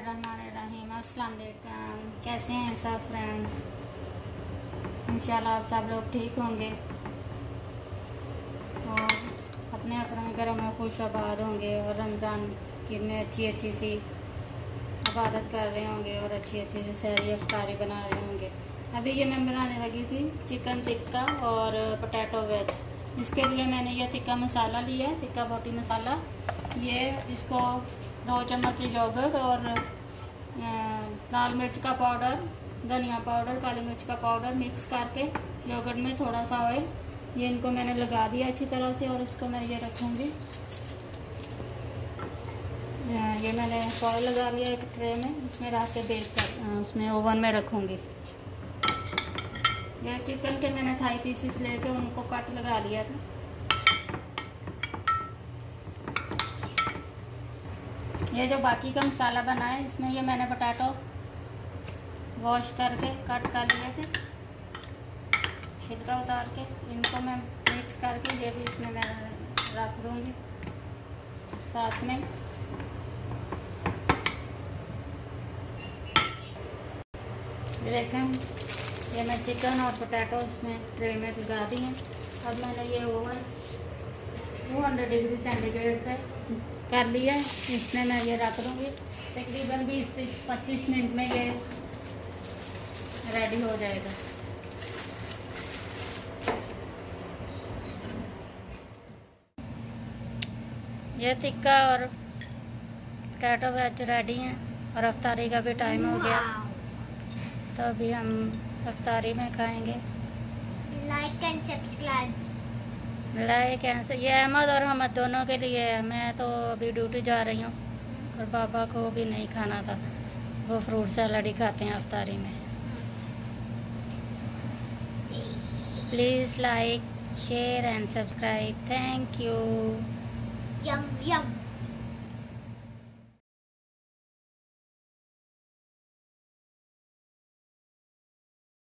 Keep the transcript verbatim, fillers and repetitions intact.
बिस्मिल्लाहिर्रहमानिर्रहीम। अस्सलाम वालेकुम। कैसे हैं सब फ्रेंड्स? इंशाल्लाह आप सब लोग ठीक होंगे और अपने अपने घरों में खुश आबाद होंगे और रमज़ान की में अच्छी अच्छी सी इबादत कर रहे होंगे और अच्छी अच्छी सी सहरी इफ्तारी बना रहे होंगे। अभी ये मैं बनाने लगी थी चिकन टिक्का और पोटैटो वेज। इसके लिए मैंने ये टिक्का मसाला लिया है, टिक्का बोटी मसाला। ये इसको दो चम्मच योगर्ट और लाल मिर्च का पाउडर, धनिया पाउडर, काली मिर्च का पाउडर मिक्स करके योगर्ट में थोड़ा सा ऑयल, ये इनको मैंने लगा दिया अच्छी तरह से। और इसको मैं ये रखूँगी, ये मैंने फॉil लगा लिया एक ट्रे में, इसमें रख के बेक कर उसमें ओवन में रखूँगी। ये चिकन के मैंने थाई पीसेस लेके उनको कट लगा लिया था। ये जो बाकी का मसाला बना है इसमें ये मैंने पोटैटो वॉश करके कट कर लिए थे, छिलका उतार के। इनको मैं मिक्स करके ये भी इसमें मैं रख दूँगी साथ में। देखें ये मैं चिकन और पोटैटो इसमें ट्रे में लगा दी हैं। अब मैंने ये oven two hundred degree centigrade पे कर लिया है, इसमें मैं ये रख दूँगी। तकरीबन बीस से पच्चीस मिनट में ये रेडी हो जाएगा। ये टिक्का और पोटैटो वेज रेडी हैं और अफ्तारी का भी टाइम हो गया, तो अभी हम अफ्तारी में खाएंगे। Like and subscribe like and ये अहमद और हमद दोनों के लिए है। मैं तो अभी ड्यूटी जा रही हूँ और पापा को भी नहीं खाना था, वो फ्रूट सैलड ही खाते हैं अफ्तारी में। Please like share and subscribe. Thank you. Yum Yama.